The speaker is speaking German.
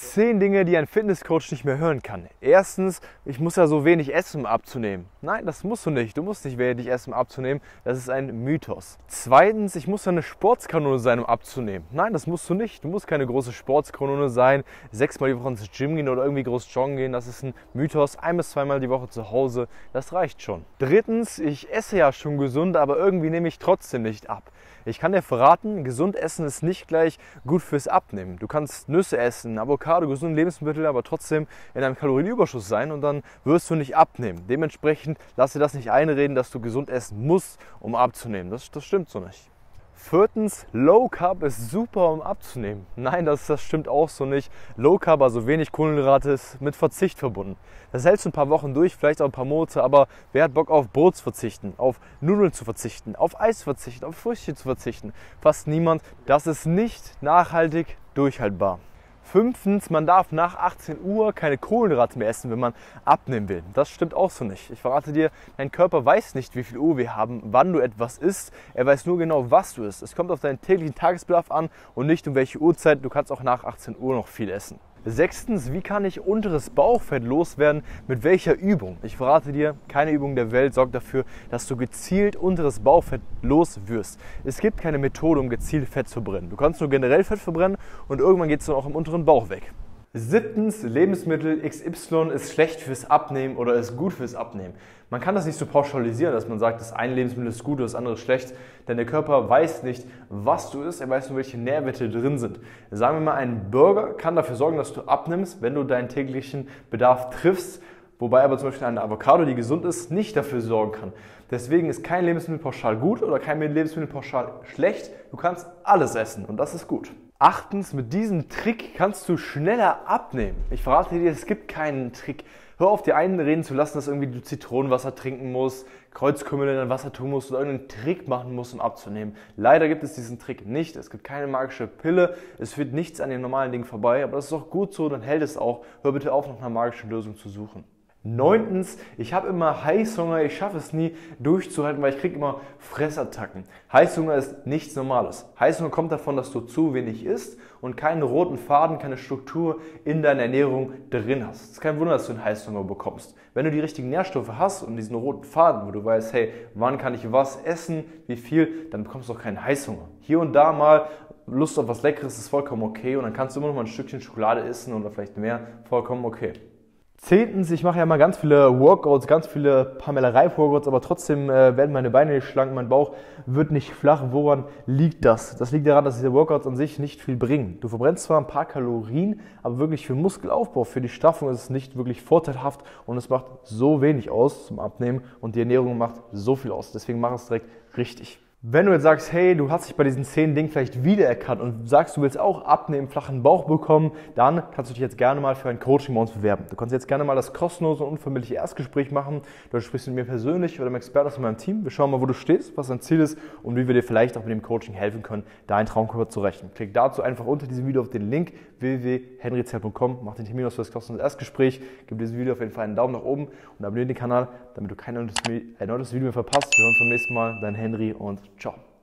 10 Dinge, die ein Fitnesscoach nicht mehr hören kann. Erstens, ich muss ja so wenig essen, um abzunehmen. Nein, das musst du nicht. Du musst nicht wenig essen, um abzunehmen. Das ist ein Mythos. Zweitens, ich muss ja eine Sportskanone sein, um abzunehmen. Nein, das musst du nicht. Du musst keine große Sportskanone sein, 6-mal die Woche ins Gym gehen oder irgendwie groß joggen gehen. Das ist ein Mythos. 1- bis 2-mal die Woche zu Hause, das reicht schon. Drittens, ich esse ja schon gesund, aber irgendwie nehme ich trotzdem nicht ab. Ich kann dir verraten, gesund essen ist nicht gleich gut fürs Abnehmen. Du kannst Nüsse essen, Avocado, gesunde Lebensmittel, aber trotzdem in einem Kalorienüberschuss sein und dann wirst du nicht abnehmen. Dementsprechend lass dir das nicht einreden, dass du gesund essen musst, um abzunehmen. Das stimmt so nicht. Viertens, Low Carb ist super, um abzunehmen. Nein, das stimmt auch so nicht. Low Carb, also wenig Kohlenhydrate, ist mit Verzicht verbunden. Das hältst du ein paar Wochen durch, vielleicht auch ein paar Monate, aber wer hat Bock auf Brot zu verzichten, auf Nudeln zu verzichten, auf Eis zu verzichten, auf Früchte zu verzichten? Fast niemand. Das ist nicht nachhaltig durchhaltbar. Fünftens, man darf nach 18 Uhr keine Kohlenhydrate mehr essen, wenn man abnehmen will. Das stimmt auch so nicht. Ich verrate dir, dein Körper weiß nicht, wie viel Uhr wir haben, wann du etwas isst. Er weiß nur genau, was du isst. Es kommt auf deinen täglichen Tagesbedarf an und nicht um welche Uhrzeit. Du kannst auch nach 18 Uhr noch viel essen. Sechstens, wie kann ich unteres Bauchfett loswerden? Mit welcher Übung? Ich verrate dir, keine Übung der Welt sorgt dafür, dass du gezielt unteres Bauchfett los wirst. Es gibt keine Methode, um gezielt Fett zu verbrennen. Du kannst nur generell Fett verbrennen und irgendwann geht es dann auch im unteren Bauch weg. Siebtens, Lebensmittel XY ist schlecht fürs Abnehmen oder ist gut fürs Abnehmen. Man kann das nicht so pauschalisieren, dass man sagt, das eine Lebensmittel ist gut oder das andere schlecht, denn der Körper weiß nicht, was du isst, er weiß nur, welche Nährwerte drin sind. Sagen wir mal, ein Burger kann dafür sorgen, dass du abnimmst, wenn du deinen täglichen Bedarf triffst, wobei aber zum Beispiel eine Avocado, die gesund ist, nicht dafür sorgen kann. Deswegen ist kein Lebensmittel pauschal gut oder kein Lebensmittel pauschal schlecht. Du kannst alles essen und das ist gut. Achtens, mit diesem Trick kannst du schneller abnehmen. Ich verrate dir, es gibt keinen Trick. Hör auf, dir einreden zu lassen, dass irgendwie du Zitronenwasser trinken musst, Kreuzkümmel in dein Wasser tun musst oder irgendeinen Trick machen musst, um abzunehmen. Leider gibt es diesen Trick nicht. Es gibt keine magische Pille. Es führt nichts an den normalen Dingen vorbei. Aber das ist auch gut so, dann hält es auch. Hör bitte auf, nach einer magischen Lösung zu suchen. Neuntens, ich habe immer Heißhunger, ich schaffe es nie durchzuhalten, weil ich kriege immer Fressattacken. Heißhunger ist nichts Normales. Heißhunger kommt davon, dass du zu wenig isst und keinen roten Faden, keine Struktur in deiner Ernährung drin hast. Es ist kein Wunder, dass du einen Heißhunger bekommst. Wenn du die richtigen Nährstoffe hast und diesen roten Faden, wo du weißt, hey, wann kann ich was essen, wie viel, dann bekommst du auch keinen Heißhunger. Hier und da mal Lust auf was Leckeres ist vollkommen okay und dann kannst du immer noch mal ein Stückchen Schokolade essen oder vielleicht mehr, vollkommen okay. Zehntens, ich mache ja mal ganz viele Workouts, ganz viele Pammelerei-Workouts, aber trotzdem werden meine Beine nicht schlank, mein Bauch wird nicht flach. Woran liegt das? Das liegt daran, dass diese Workouts an sich nicht viel bringen. Du verbrennst zwar ein paar Kalorien, aber wirklich für Muskelaufbau, für die Straffung ist es nicht wirklich vorteilhaft und es macht so wenig aus zum Abnehmen und die Ernährung macht so viel aus. Deswegen mach es direkt richtig. Wenn du jetzt sagst, hey, du hast dich bei diesen 10 Dingen vielleicht wiedererkannt und sagst, du willst auch abnehmen, flachen Bauch bekommen, dann kannst du dich jetzt gerne mal für ein Coaching bei uns bewerben. Du kannst jetzt gerne mal das kostenlose und unverbindliche Erstgespräch machen. Du sprichst mit mir persönlich oder mit einem Experten aus meinem Team. Wir schauen mal, wo du stehst, was dein Ziel ist und wie wir dir vielleicht auch mit dem Coaching helfen können, deinen Traumkörper zu erreichen. Klick dazu einfach unter diesem Video auf den Link www.henryzell.com, mach den Termin aus für das kostenlose Erstgespräch, gib diesem Video auf jeden Fall einen Daumen nach oben und abonniere den Kanal, damit du kein erneutes Video mehr verpasst. Wir hören uns beim nächsten Mal. Dein Henry und ciao.